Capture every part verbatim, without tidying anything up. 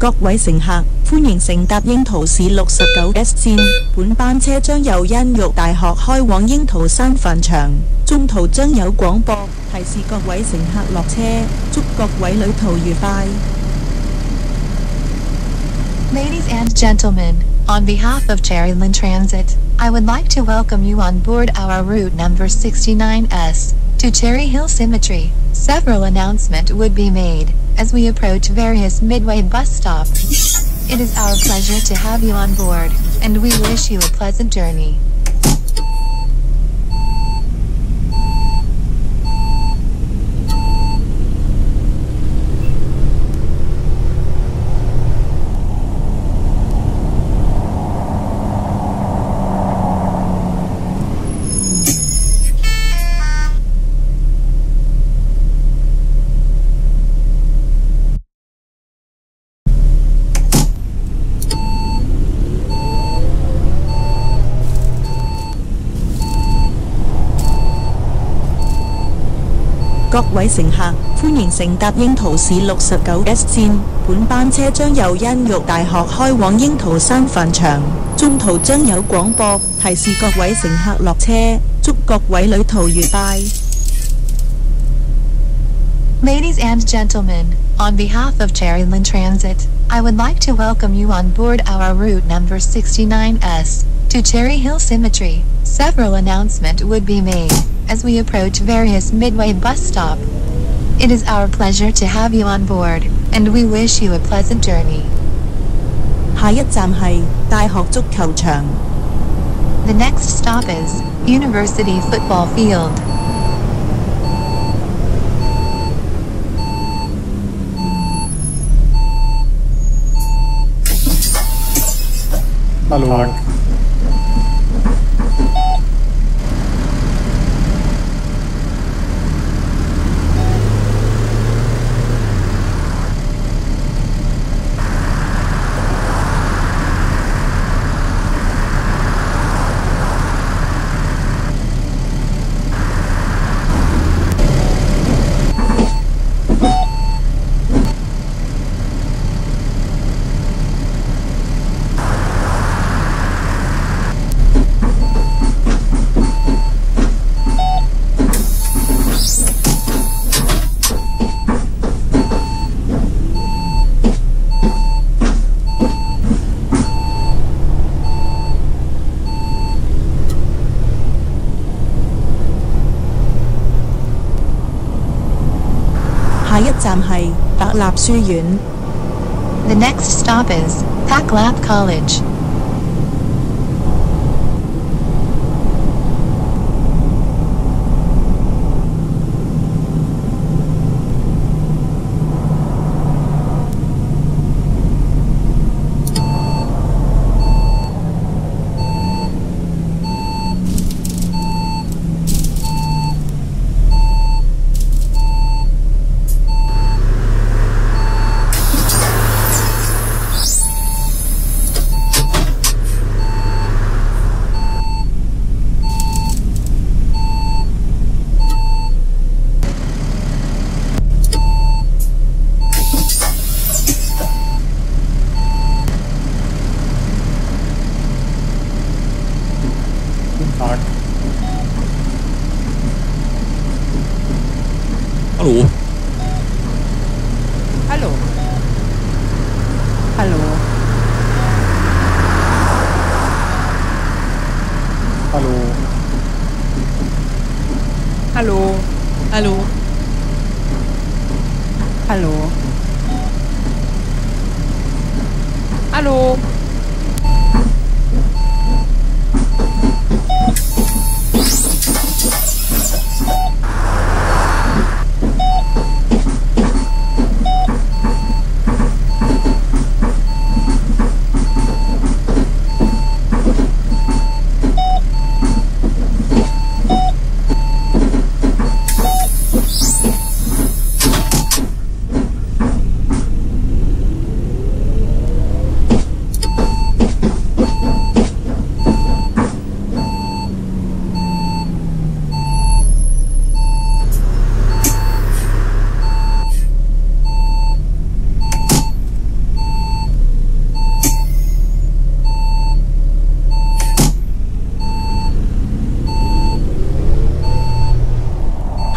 各位乘客，歡迎乘搭櫻桃市六十九 S 線。本班車將由恩育大學開往櫻桃山墳場，中途將有廣播提示各位乘客落車，祝各位旅途愉快。 Ladies and gentlemen, on behalf of Cherryland Transit, I would like to welcome you on board our route number sixty-nine S to Cherry Hill Cemetery. Several announcements would be made as we approach various Midway bus stops. It is our pleasure to have you on board, and we wish you a pleasant journey. 各位乘客，歡迎乘搭櫻桃市六十九 S 線。本班車將由恩育大學開往櫻桃山墳場，中途將有廣播提示各位乘客落車，祝各位旅途愉快。 Ladies and gentlemen, on behalf of Cherryland Transit, I would like to welcome you on board our route number sixty-nine S to Cherry Hill Cemetery. Several announcements would be made as we approach various Midway bus stop. It is our pleasure to have you on board, and we wish you a pleasant journey. 下一站係大學足球場。 The next stop is University Football Field. Hallo. 下一站係白立書院。 The next stop is Paklap College. Tag. Hallo. Hallo. Hallo. Hallo. Hallo. Hallo. Hallo. Hallo.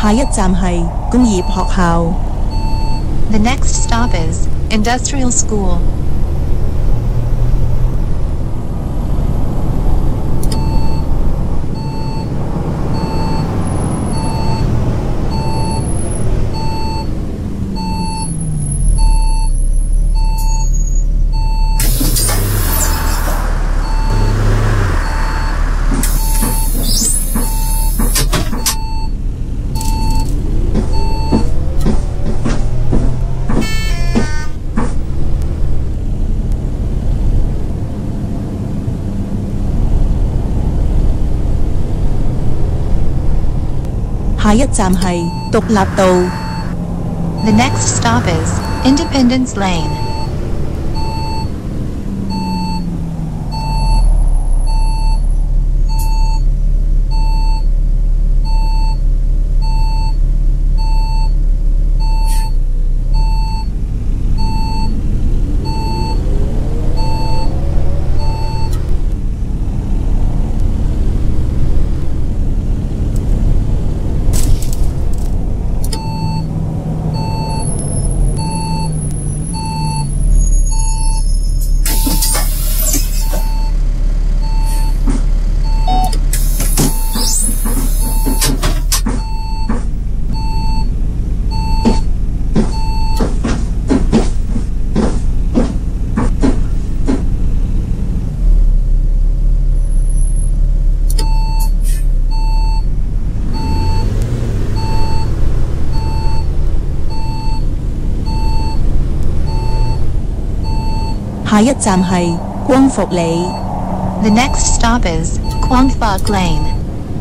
下一站係工業學校。 The next stop is Industrial School. 下一站係獨立道。 The next stop is Independence Lane. 下一站係光復里。 The next stop is Quang Phuc Lane.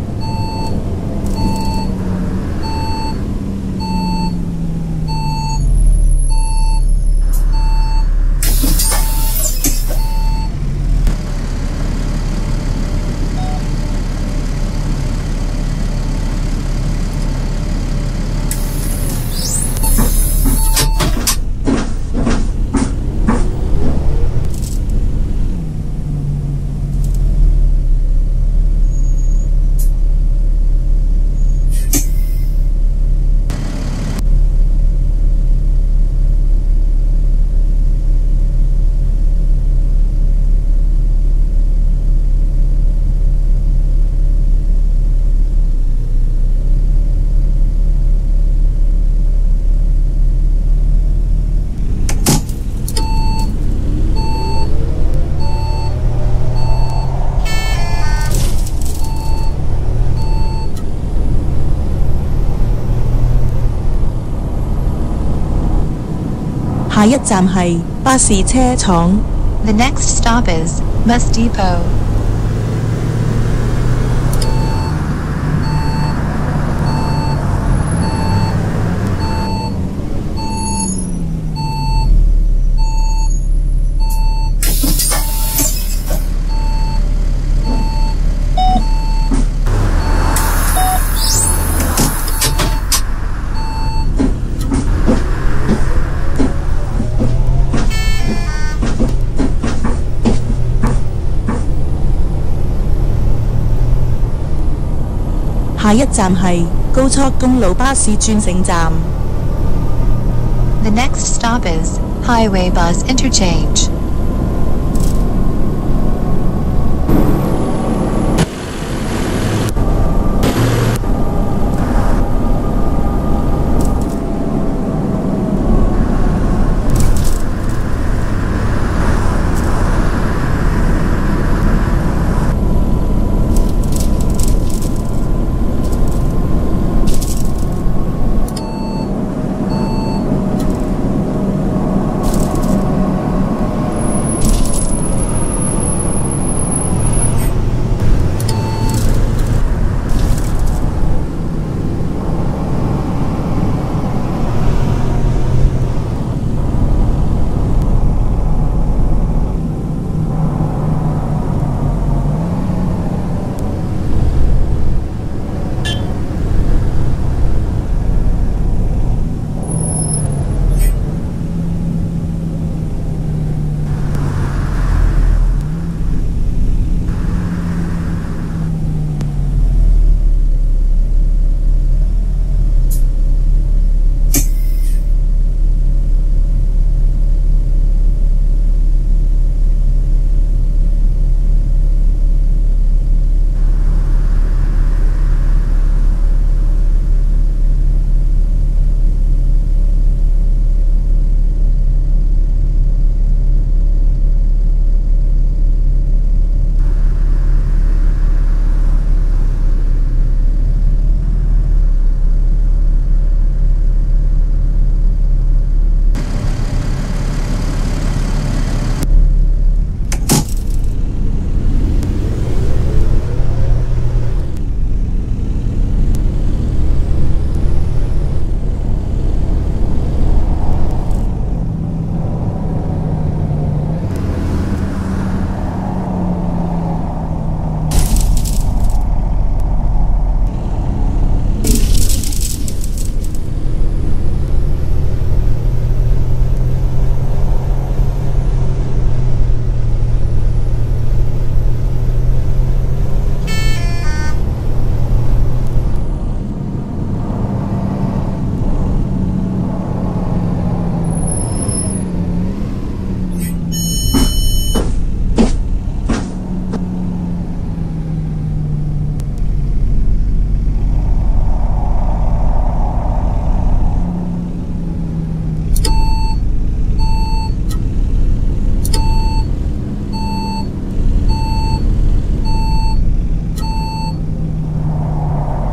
下一站係巴士車廠。 The next stop is Bus Depot. 下一站係高速公路巴士轉乘站。 The next stop is Highway Bus Interchange.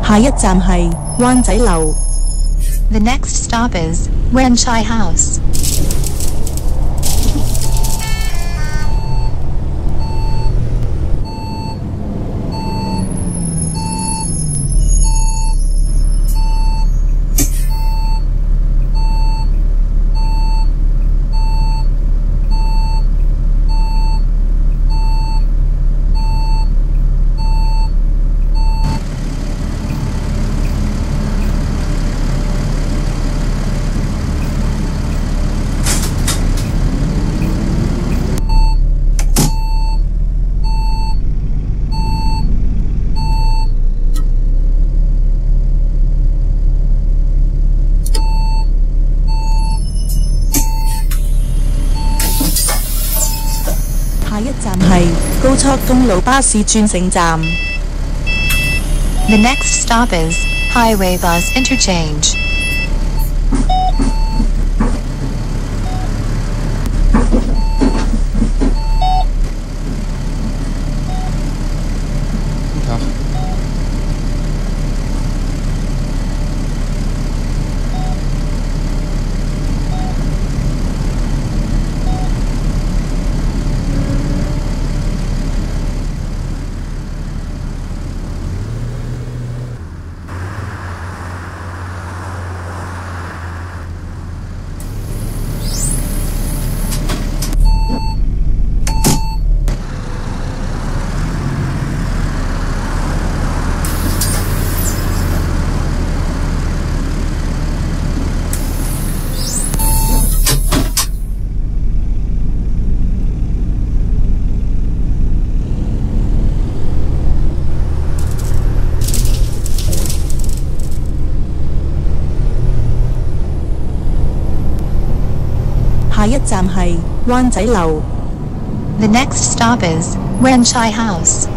下一站係灣仔樓。 The next stop is Wan Chai House. 下一站係高速公路巴士轉乘站。 The next stop is Highway Bus Interchange. 下一站係灣仔樓。 The next stop is Wan Chai House.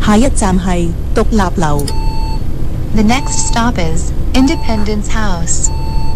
下一站係獨立樓。 The next stop is Independence House.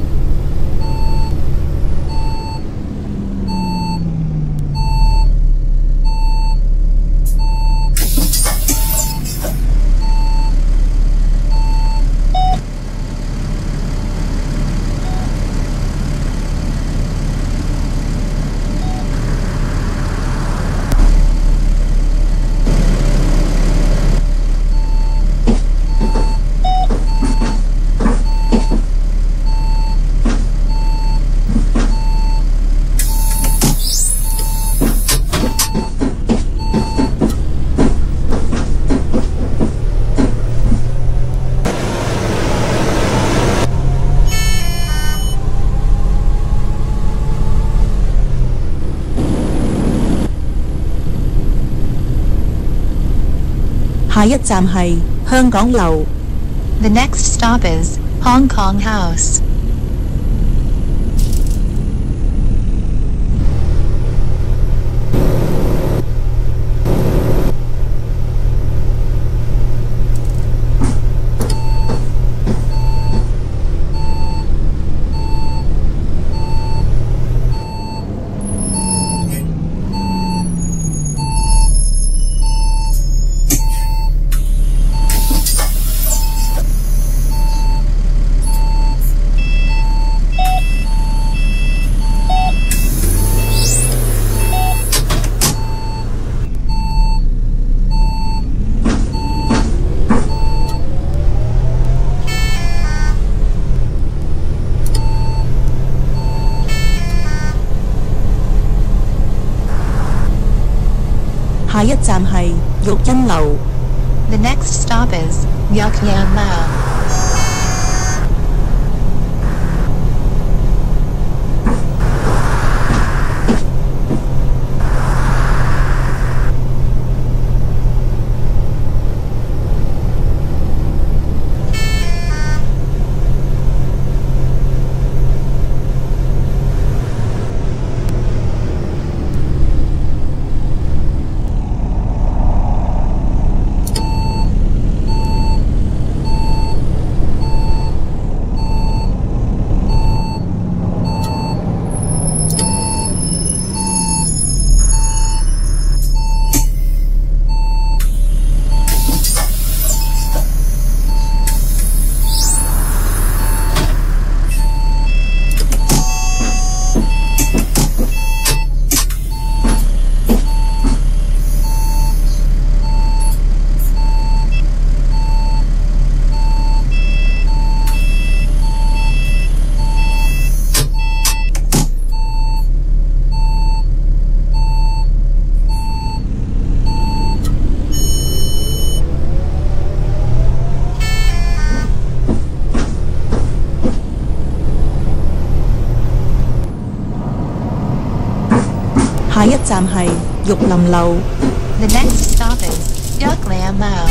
下一站係香港樓。 The next stop is Hong Kong House. 下一站係育欣樓。 The next stop is Yuk Yan Lao. 下一站係玉林樓。 The next stop is Yuk Lam Lao.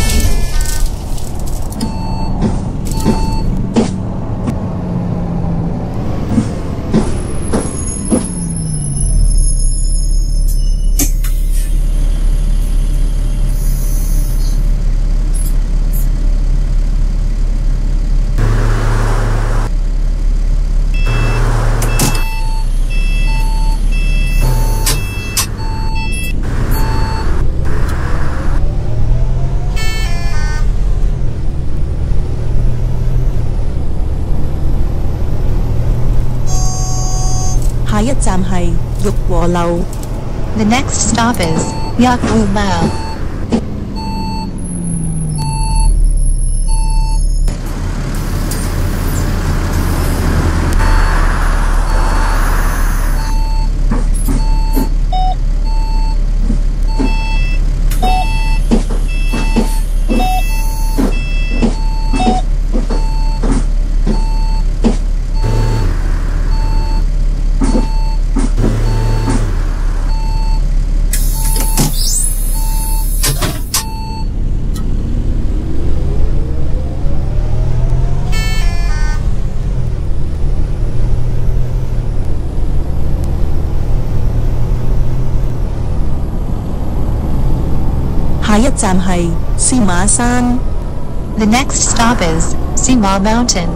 下一站係玉和樓。 The next stop is Yuk Wu Lao. 下一站係司馬山。 The next stop is Sima Mountain.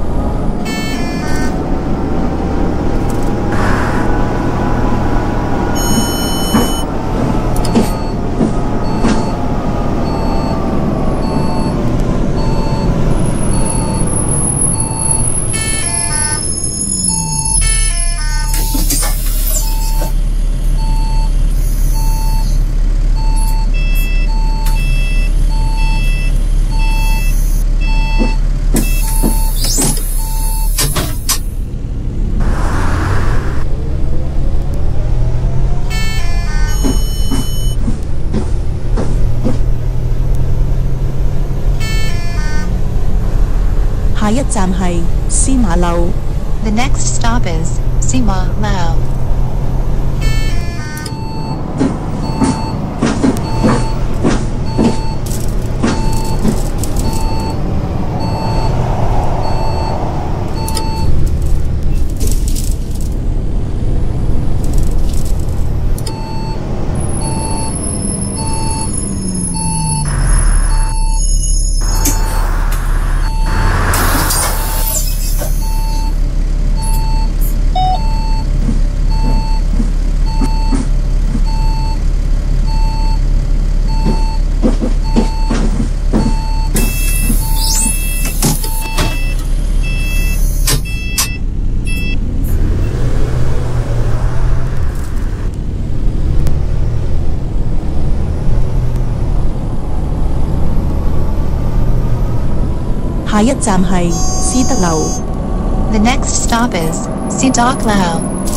下一站係司馬樓。 The next stop is Sima Lao. 下一站係施德樓。 The next stop is Sidak Lao.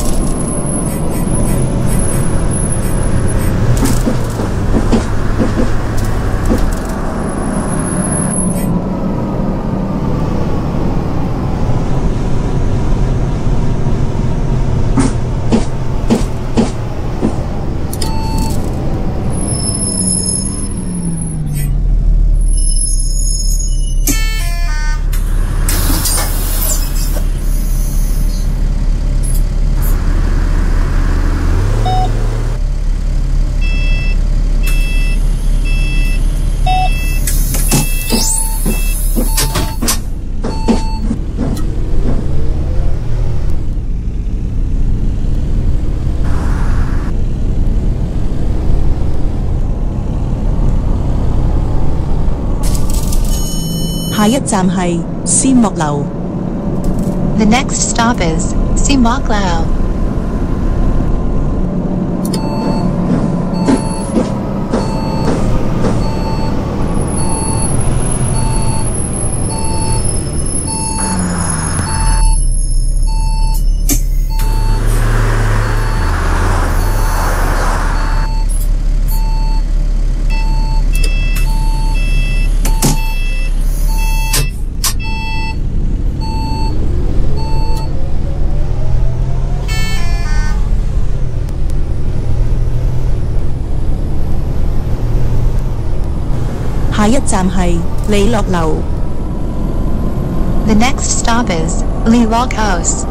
下一站係斯莫樓。 The next stop is Simak Lao. 下一站係利樂樓。 The next stop is Li Lok House.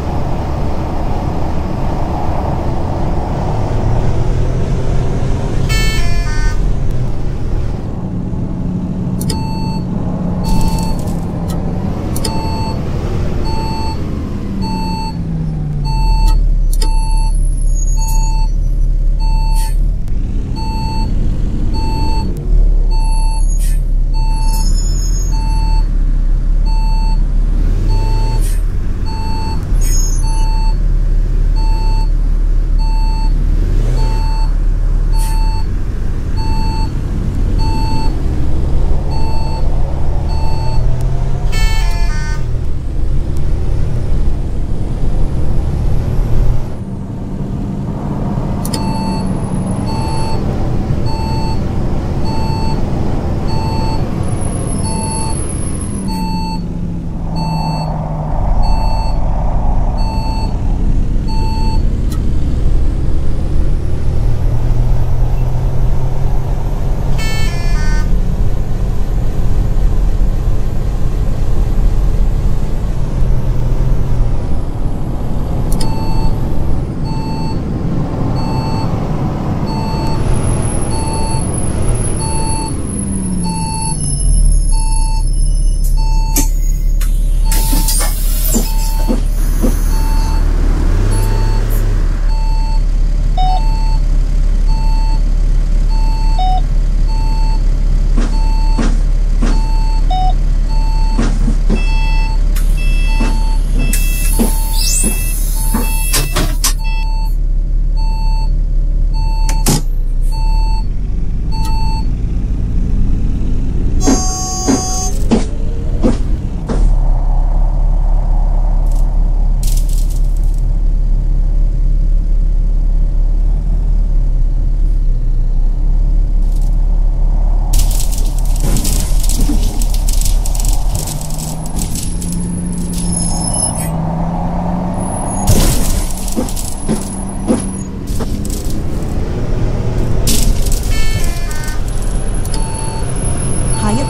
下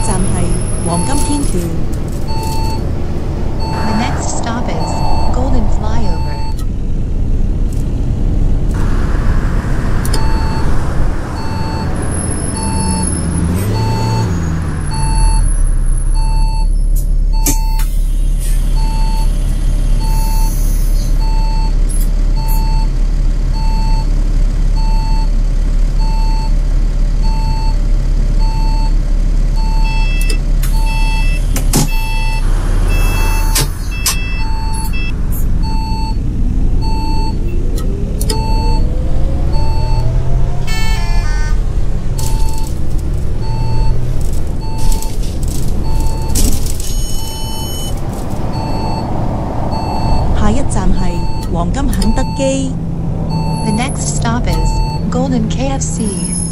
站係黃金天橋。 The next stop is Golden Flyover. The next stop is Golden K F C.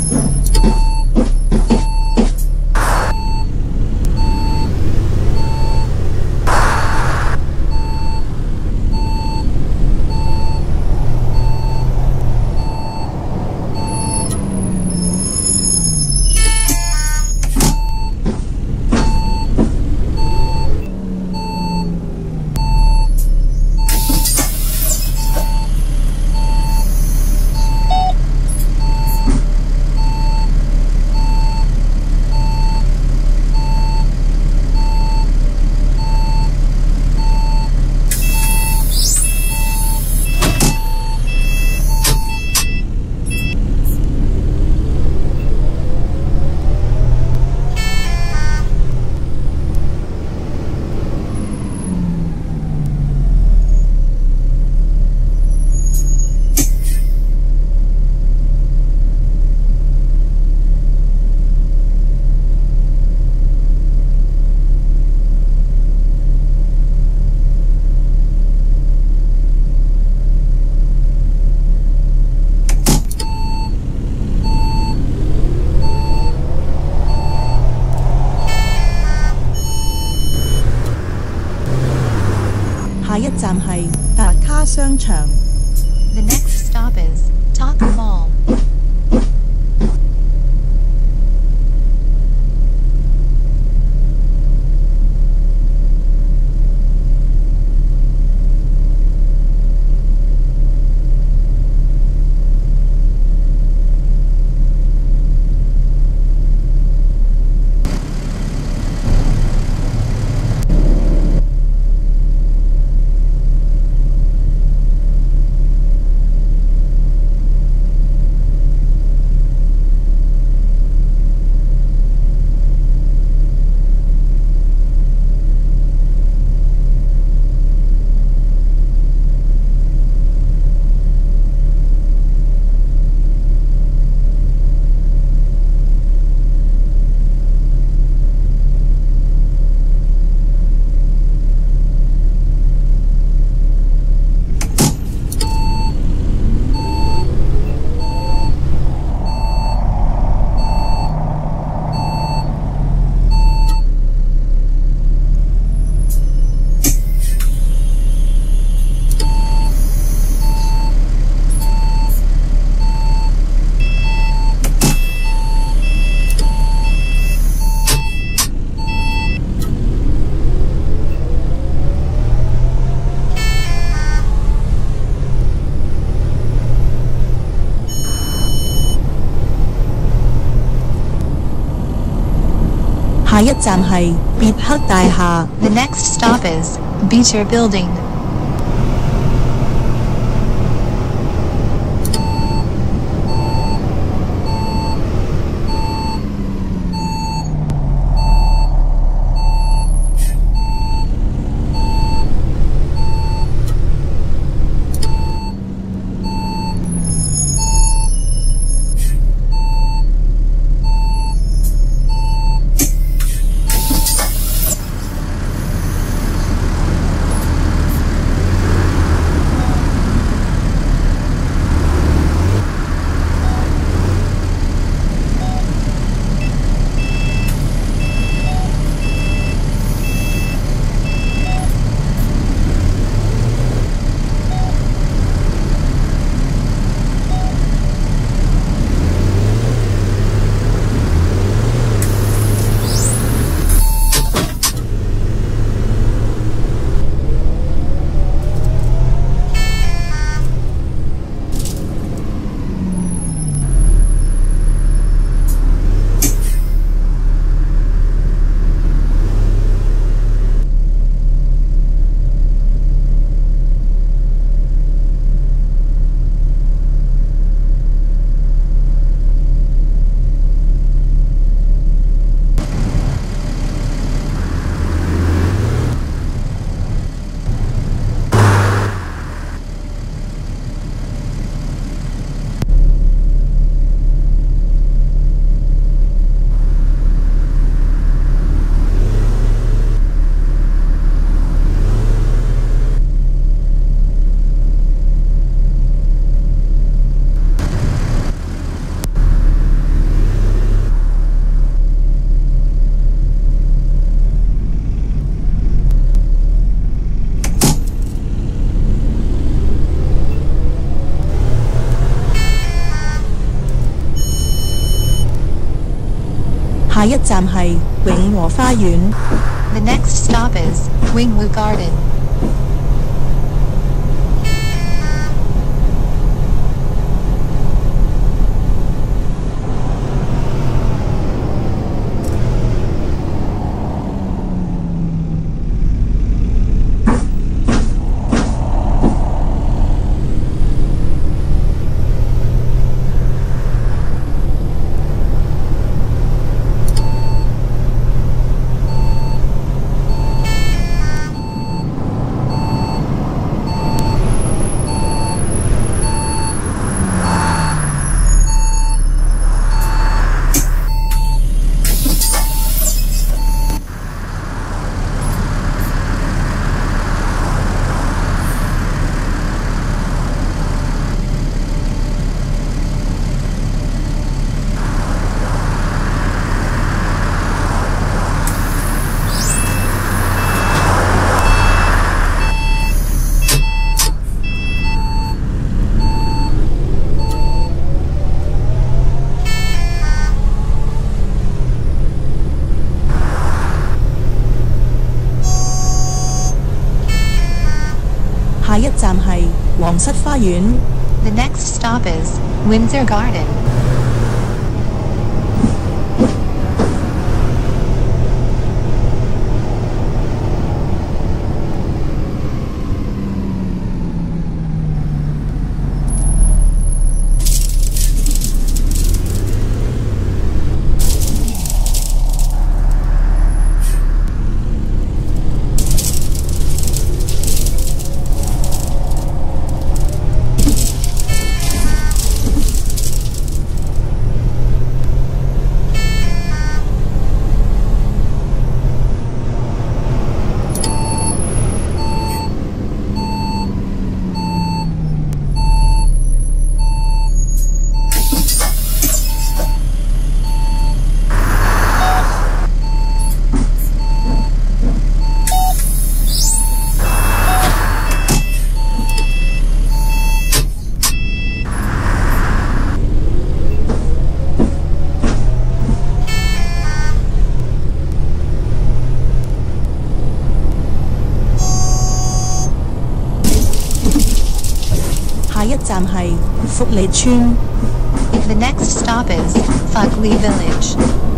The next stop is Taka Mall. 下一站係別克大廈。 The next stop is Beecher Building. 下一站係永和花園。 The next stop is Wingwu Garden. 下一站係皇室花園。 The next stop is Windsor Garden. 下一站係福利村。 The next stop is Fugly Village.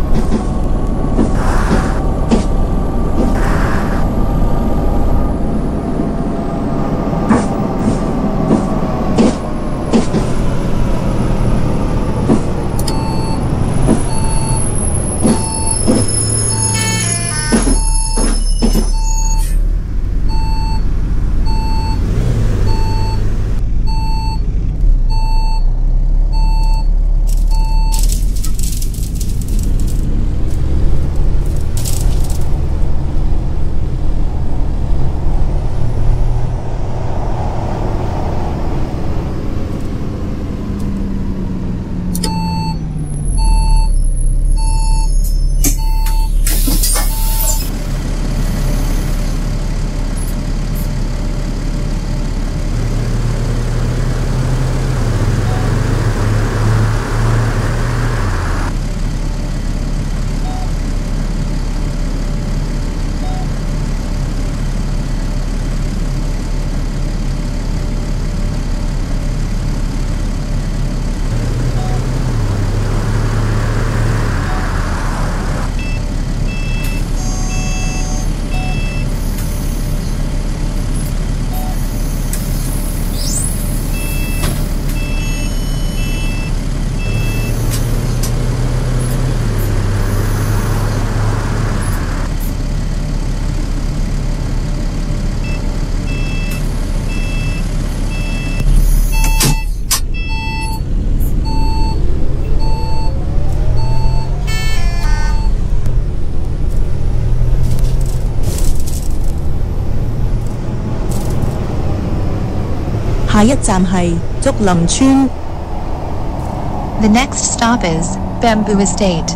下一站係竹林村。 The next stop is Bamboo Estate.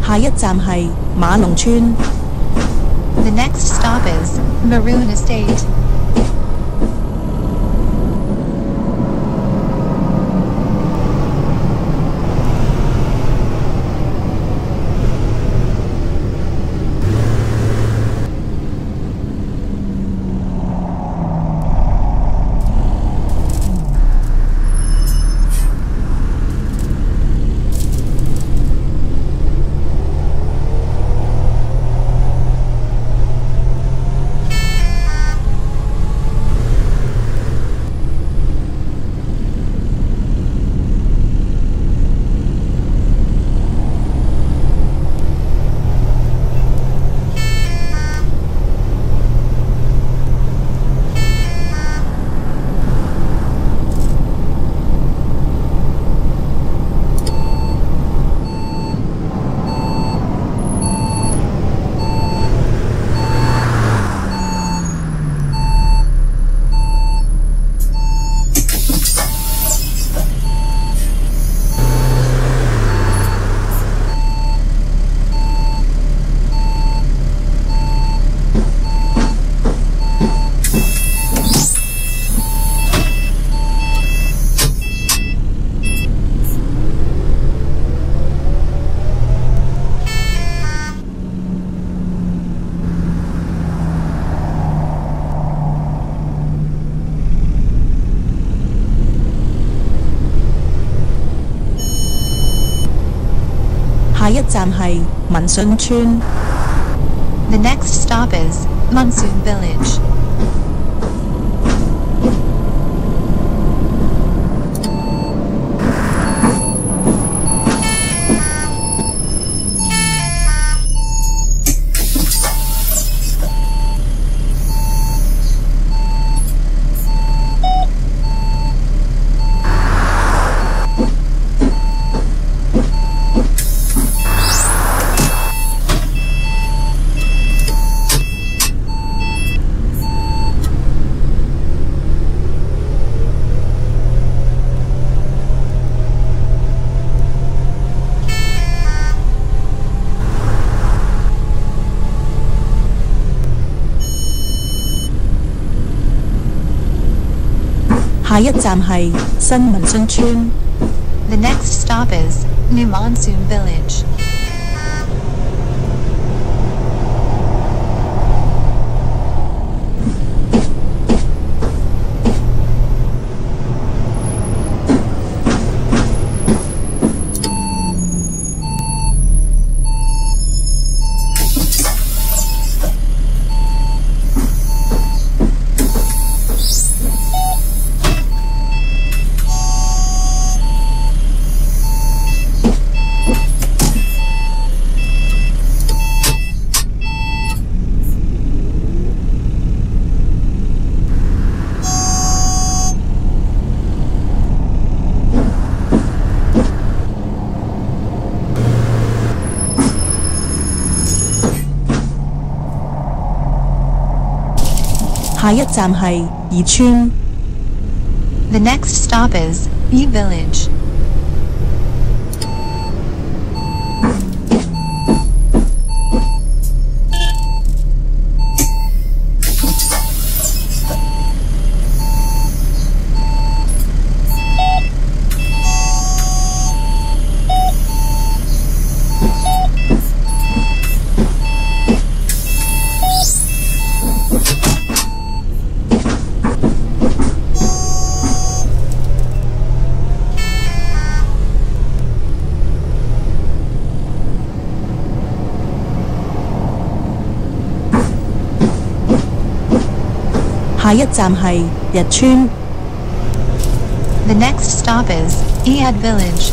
下一站係馬龍村。 The next stop is Maroon Estate. 下一站係民信村。 The next stop is Monsoon Village. 下一站係新民信村。 The next stop is New Monsoon Village. 下一站係宜村。 The next stop is Yi Village. 下一站係日村。 The next stop is Iyad Village.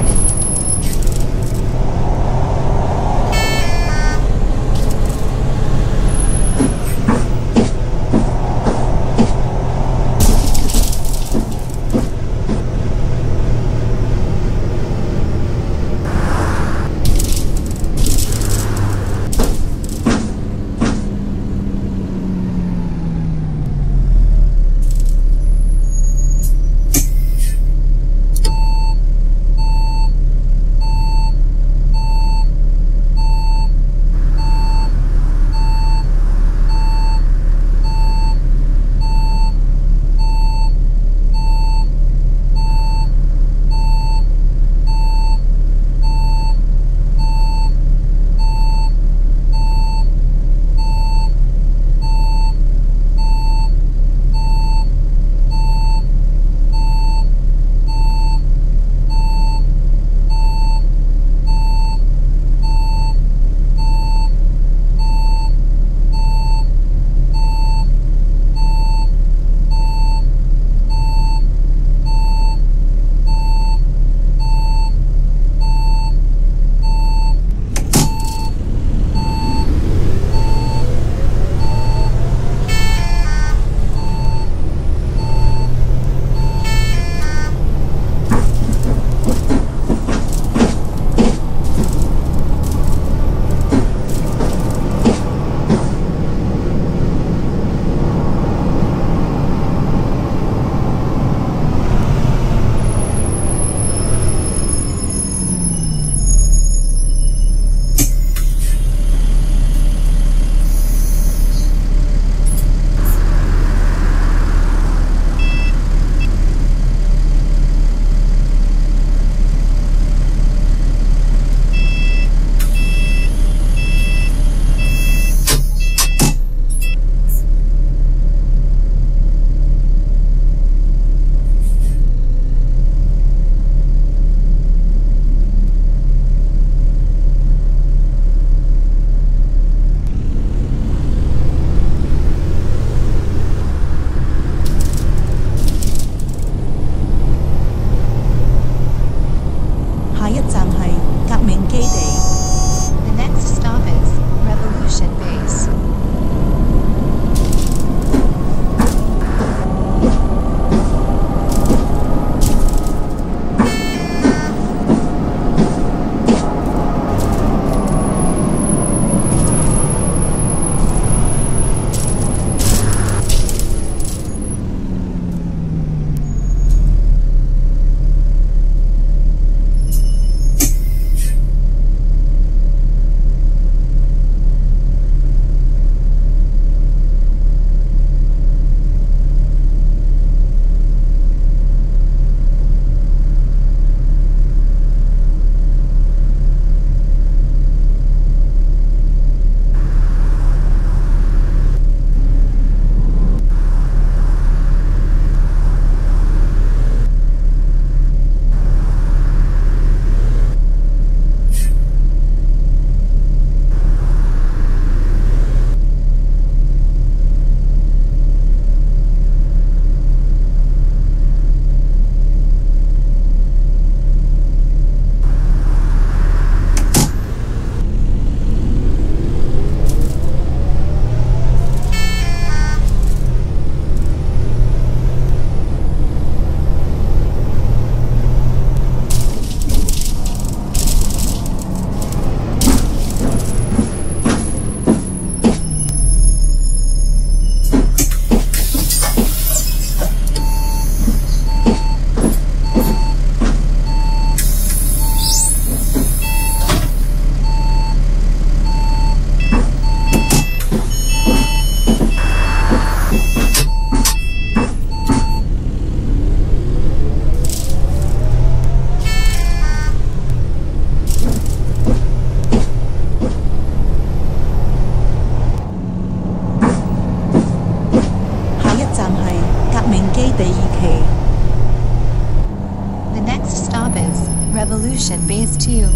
Revolution Base two.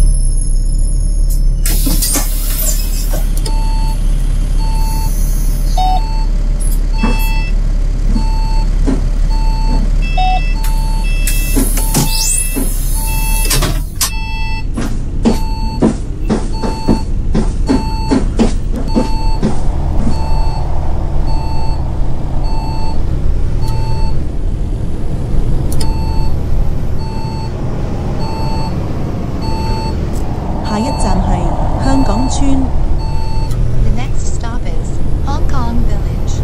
下一站係香港村。 The next stop is Hong Kong Village.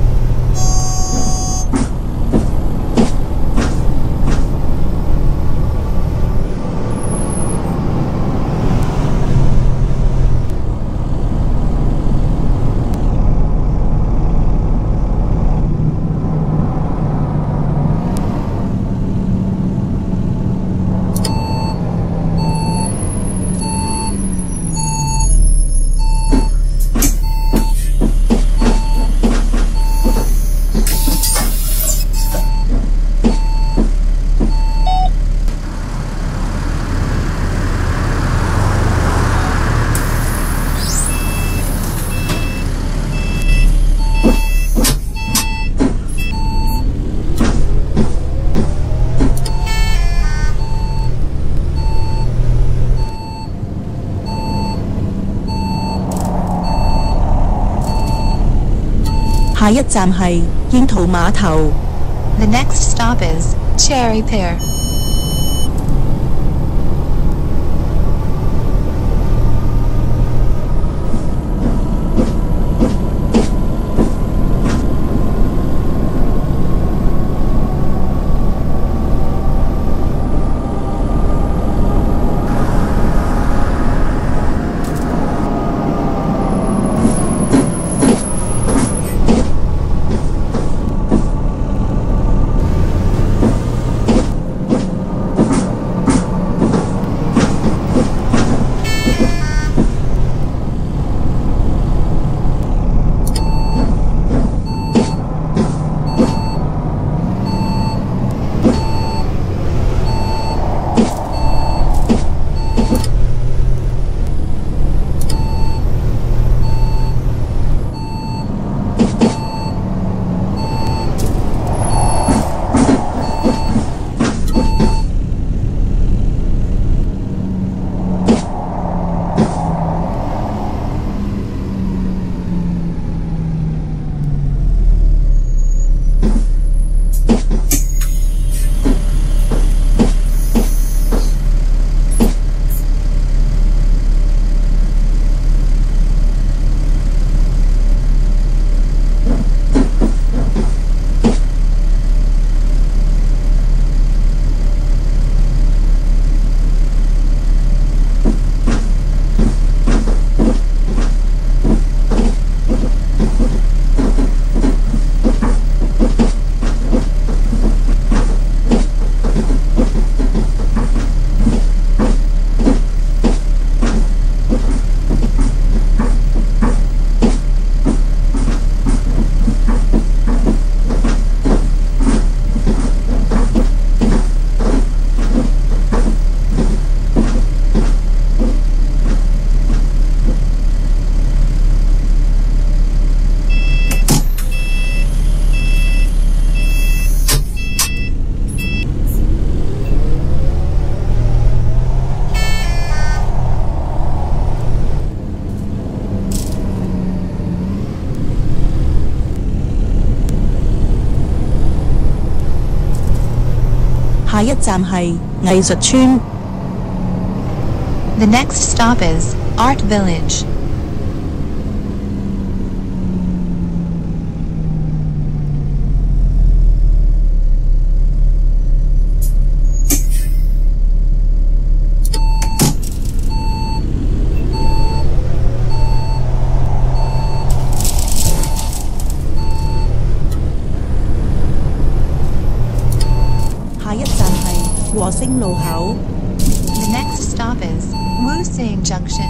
下一站係櫻桃碼頭。 The next stop is Cherry Pier. 下一站係藝術村。 The next stop is Art Village. 下一站係和星路口。 The next stop is Wu Sing Junction.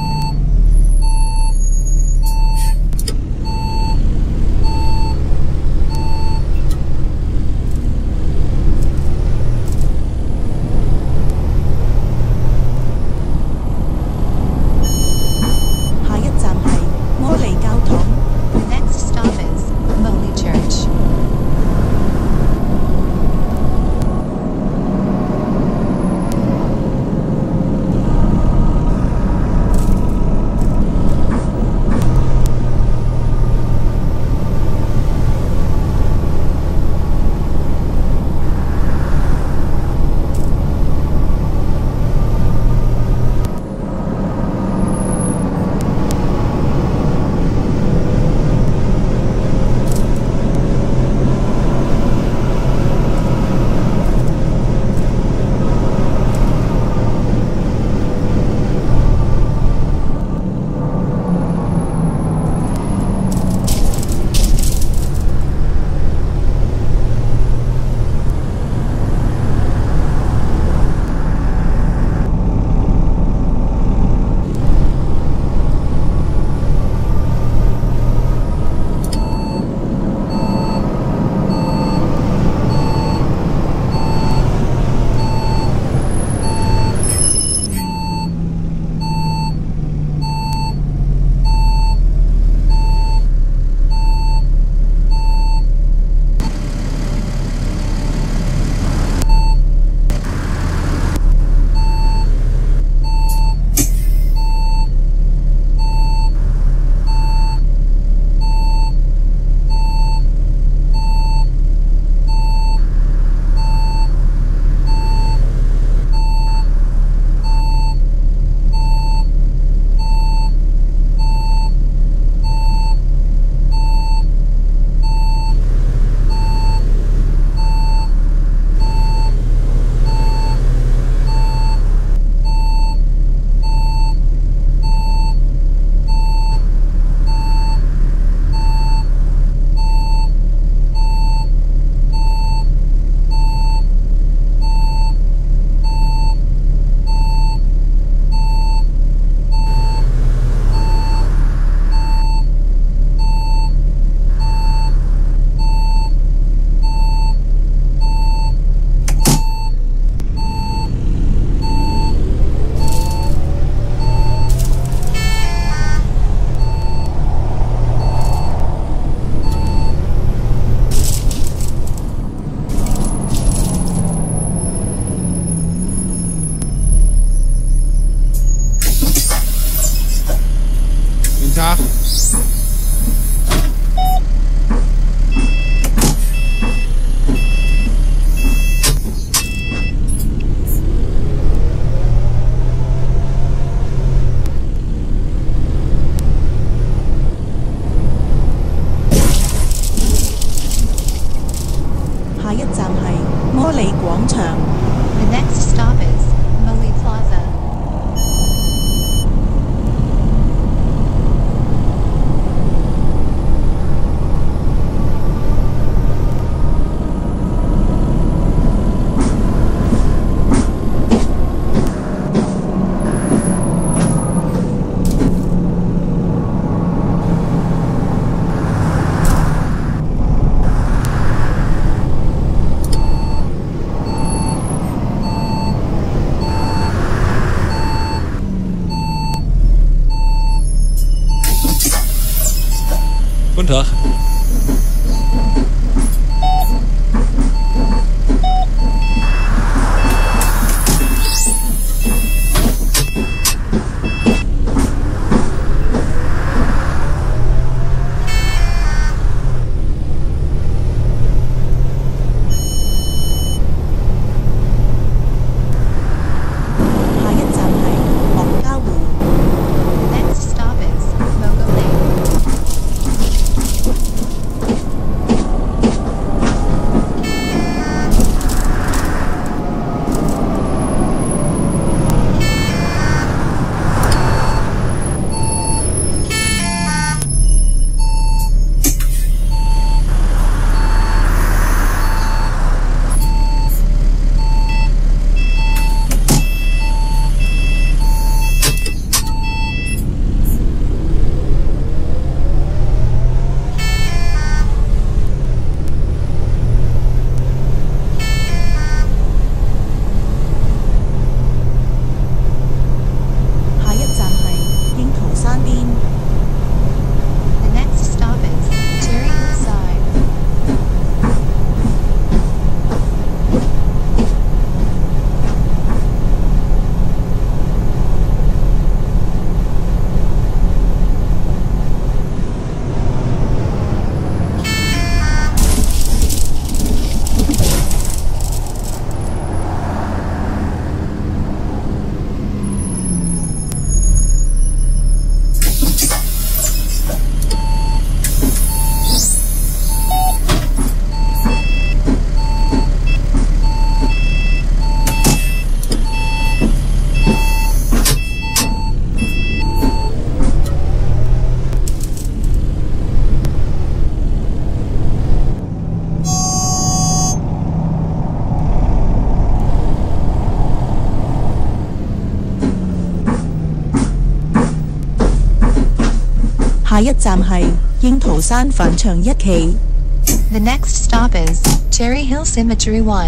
下一站係摩利教堂。 The next stop is Moly Church. 下 Tag. The next stop is Moli Plaza. Guten Tag. Next stop is Mogo Lane. 下一站係櫻桃山墳場一期。 The next stop is Cherry Hill Cemetery one.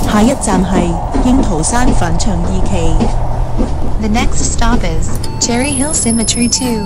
下一站係櫻桃山墳場二期。 The next stop is Cherry Hill Cemetery two.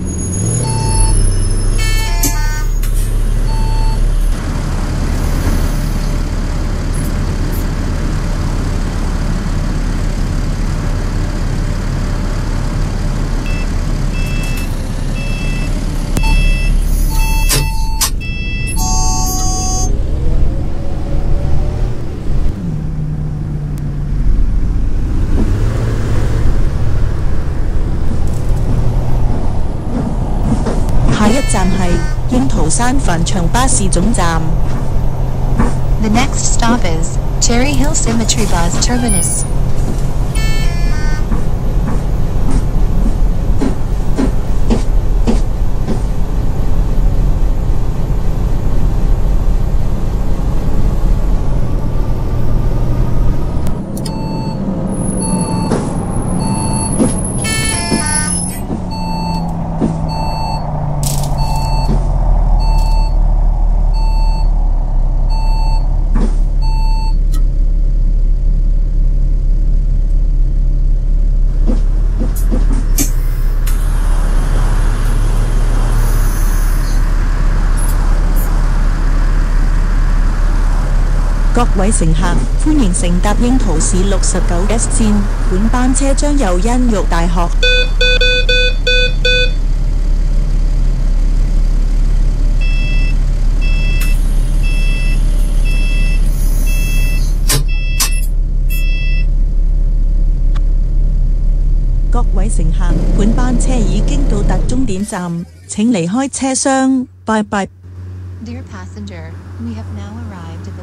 下一站係櫻桃山墳場巴士總站。 The next stop is Cherry Hill Cemetery Bus Terminus. 各位乘客，歡迎乘搭櫻桃市六十九 S 線，本班車將由恩育大學。各位乘客，本班車已經到達終點站，請離開車廂，拜拜。 Dear passenger, we have now arrived at the